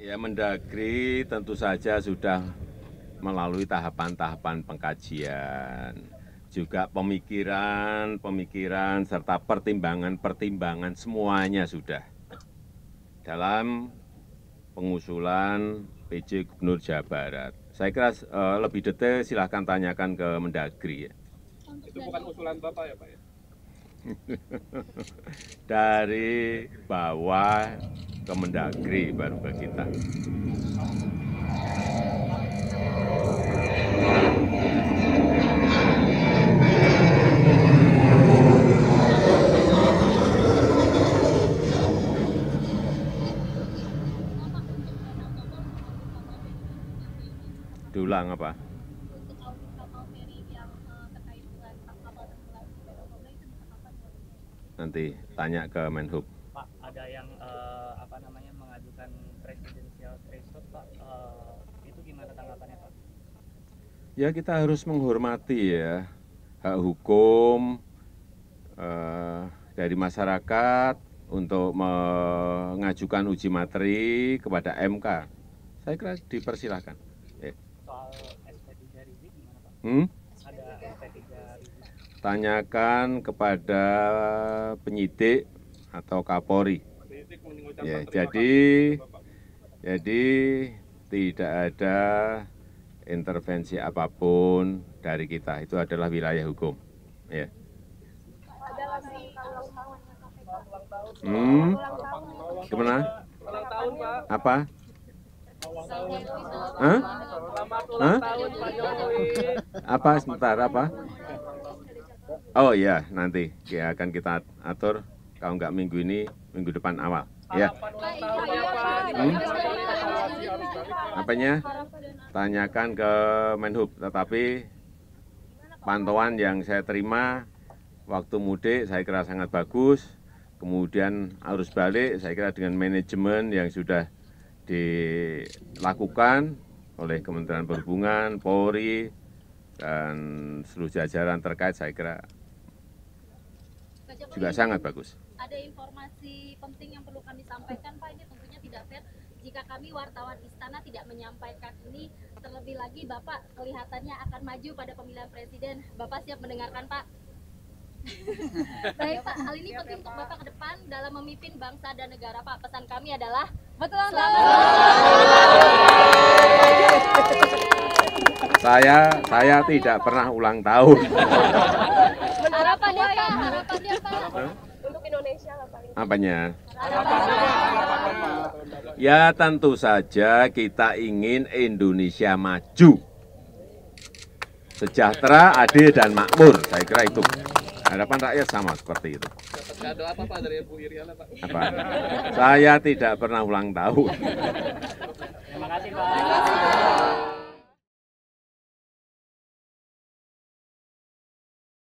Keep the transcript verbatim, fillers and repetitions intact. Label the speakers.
Speaker 1: Ya, Mendagri tentu saja sudah melalui tahapan-tahapan pengkajian, juga pemikiran-pemikiran serta pertimbangan-pertimbangan semuanya sudah dalam pengusulan P J Gubernur Jawa Barat. Saya kira uh, lebih detail silahkan tanyakan ke Mendagri. Ya.
Speaker 2: Itu bukan usulan Bapak ya Pak ya?
Speaker 1: Dari bawah ke Mendagri baru ke kita. Diulang apa? Nanti tanya ke Menhub.
Speaker 3: Pak, ada yang uh, apa namanya mengajukan presidensial threshold, Pak. Uh, itu gimana tanggapannya, Pak?
Speaker 1: Ya, kita harus menghormati ya hak hukum uh, dari masyarakat untuk mengajukan uji materi kepada M K. Saya kira dipersilahkan. Ya.
Speaker 3: Soal S P tiga Rizik gimana, Pak?
Speaker 1: Hmm?
Speaker 3: Ada S P tiga Rizik.
Speaker 1: Tanyakan kepada penyidik atau Kapolri. Ya, jadi, jadi tidak ada intervensi apapun dari kita. Itu adalah wilayah hukum. Ya. Hmm, gimana? Apa? Hah? Hah? Apa sebentar apa? Oh ya, nanti ya akan kita atur. Kalau nggak minggu ini, minggu depan awal. Ya. Hmm? Apanya? Tanyakan ke Menhub. Tetapi pantauan yang saya terima waktu mudik saya kira sangat bagus. Kemudian arus balik saya kira dengan manajemen yang sudah dilakukan oleh Kementerian Perhubungan, Polri, dan seluruh jajaran terkait saya kira juga sangat bagus.
Speaker 4: Ada informasi penting yang perlu kami sampaikan, Pak. Ini tentunya tidak fair jika kami wartawan istana tidak menyampaikan ini. Terlebih lagi Bapak kelihatannya akan maju pada pemilihan presiden. Bapak siap mendengarkan, Pak? Baik, Pak. Hal ini penting untuk Bapak ke depan dalam memimpin bangsa dan negara, Pak. Pesan kami adalah betul selamat.
Speaker 1: Saya saya tidak pernah ulang tahun.
Speaker 4: Harapannya, Pak. Harapannya, Pak. Untuk Indonesia lah, Pak.
Speaker 1: Apanya? Ya tentu saja kita ingin Indonesia maju, sejahtera, adil dan makmur. Saya kira itu harapan rakyat sama seperti itu.
Speaker 2: Kado apa Pak dari Bu Iriana Pak?
Speaker 1: Apa? Saya tidak pernah ulang tahun.
Speaker 3: Terima kasih, Pak.